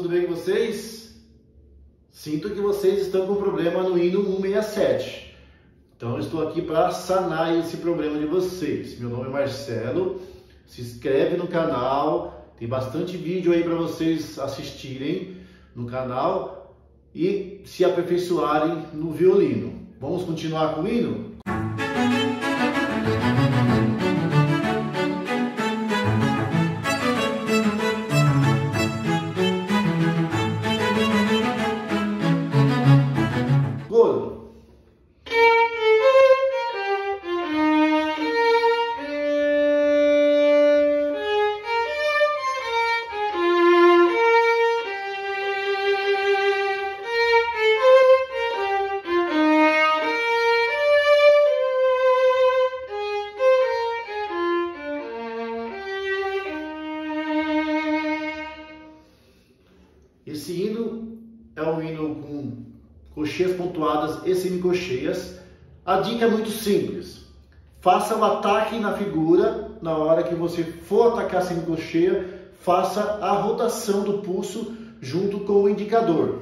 tudo bem com vocês? Sinto que vocês estão com problema no hino 167. Então eu estou aqui para sanar esse problema de vocês. Meu nome é Marcelo, se inscreve no canal, tem bastante vídeo aí para vocês assistirem no canal e se aperfeiçoarem no violino. Vamos continuar com o hino? Esse hino é um hino com cocheias pontuadas e semicocheias. A dica é muito simples. Faça o ataque na figura, na hora que você for atacar a semicocheia, faça a rotação do pulso junto com o indicador.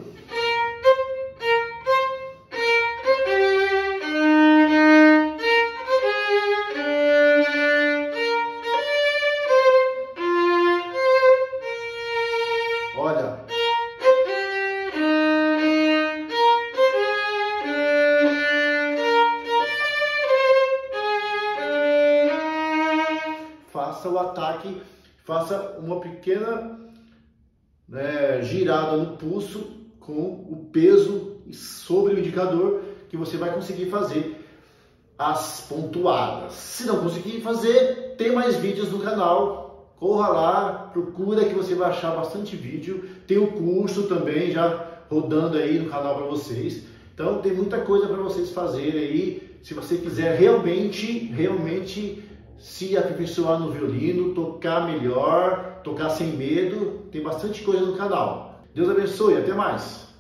Olha. Faça o ataque, faça uma pequena girada no pulso com o peso sobre o indicador, que você vai conseguir fazer as pontuadas. Se não conseguir fazer, tem mais vídeos no canal, corra lá, procura que você vai achar bastante vídeo. Tem o curso também já rodando aí no canal para vocês. Então tem muita coisa para vocês fazerem aí, se você quiser realmente se aperfeiçoar no violino, tocar melhor, tocar sem medo, tem bastante coisa no canal. Deus abençoe, até mais!